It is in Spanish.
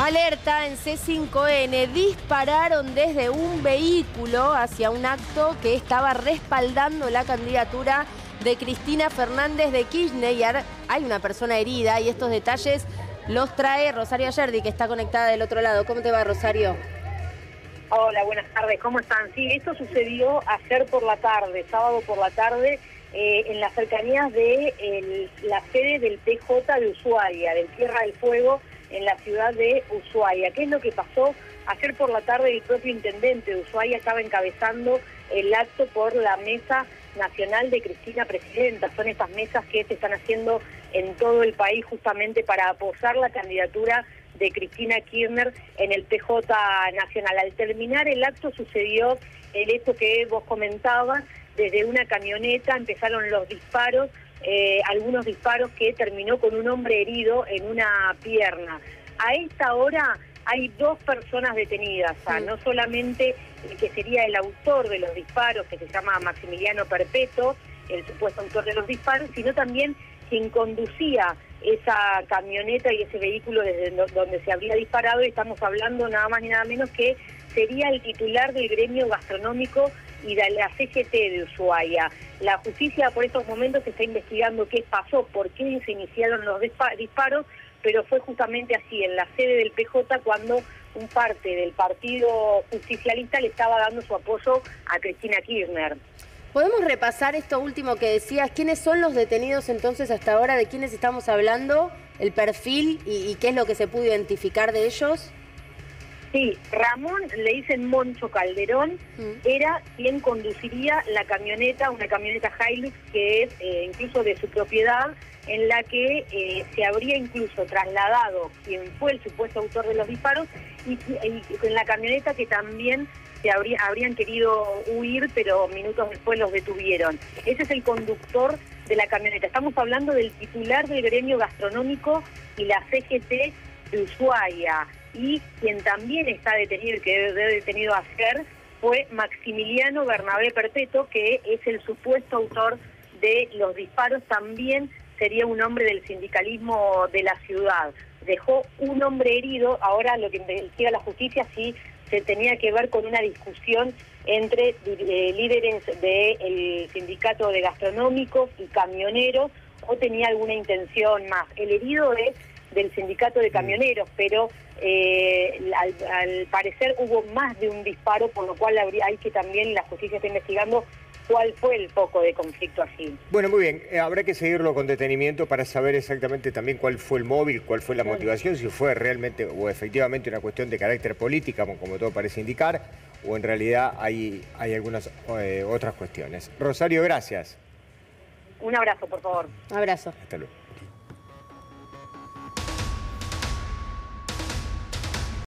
Alerta en C5N, dispararon desde un vehículo hacia un acto que estaba respaldando la candidatura de Cristina Fernández de Kirchner. Hay una persona herida y estos detalles los trae Rosario Ayerdi, que está conectada del otro lado. ¿Cómo te va, Rosario? Hola, buenas tardes, ¿cómo están? Sí, esto sucedió ayer por la tarde, sábado por la tarde, en las cercanías de la sede del PJ de Ushuaia, del Tierra del Fuego, en la ciudad de Ushuaia. ¿Qué es lo que pasó? Ayer por la tarde el propio intendente de Ushuaia estaba encabezando el acto por la Mesa Nacional de Cristina Presidenta. Son estas mesas que se están haciendo en todo el país justamente para apoyar la candidatura de Cristina Kirchner en el PJ Nacional. Al terminar el acto sucedió el hecho que vos comentabas, desde una camioneta empezaron los disparos, algunos disparos que terminó con un hombre herido en una pierna. A esta hora hay 2 personas detenidas, no solamente el que sería el autor de los disparos, que se llama Maximiliano Perpeto, el supuesto autor de los disparos, sino también quien conducía esa camioneta y ese vehículo desde donde se habría disparado, y estamos hablando nada más ni nada menos que sería el titular del gremio gastronómico y de la CGT de Ushuaia. La justicia por estos momentos está investigando qué pasó, por qué se iniciaron los disparos, pero fue justamente así, en la sede del PJ, cuando un parte del partido justicialista le estaba dando su apoyo a Cristina Kirchner. ¿Podemos repasar esto último que decías? ¿Quiénes son los detenidos entonces hasta ahora? ¿De quiénes estamos hablando? ¿El perfil y qué es lo que se pudo identificar de ellos? Sí, Ramón, le dicen Moncho Calderón, era quien conduciría la camioneta, una camioneta Hilux que es incluso de su propiedad, en la que se habría incluso trasladado quien fue el supuesto autor de los disparos y en la camioneta que también habrían querido huir, pero minutos después los detuvieron. Ese es el conductor de la camioneta. Estamos hablando del titular del gremio gastronómico y la CGT de Ushuaia. Y quien también está detenido, que debe detenido ayer, fue Maximiliano Bernabé Perpeto, que es el supuesto autor de los disparos. También sería un hombre del sindicalismo de la ciudad. Dejó un hombre herido. Ahora lo que investiga la justicia sí se tenía que ver con una discusión entre líderes del sindicato de gastronómicos y camioneros, o tenía alguna intención más. El herido es del sindicato de camioneros, pero al parecer hubo más de un disparo, por lo cual hay que también la justicia está investigando cuál fue el foco de conflicto allí. Bueno, muy bien, habrá que seguirlo con detenimiento para saber exactamente también cuál fue el móvil, cuál fue la motivación, si fue realmente o efectivamente una cuestión de carácter política, como todo parece indicar, o en realidad hay algunas otras cuestiones. Rosario, gracias. Un abrazo, por favor. Abrazo. Hasta luego.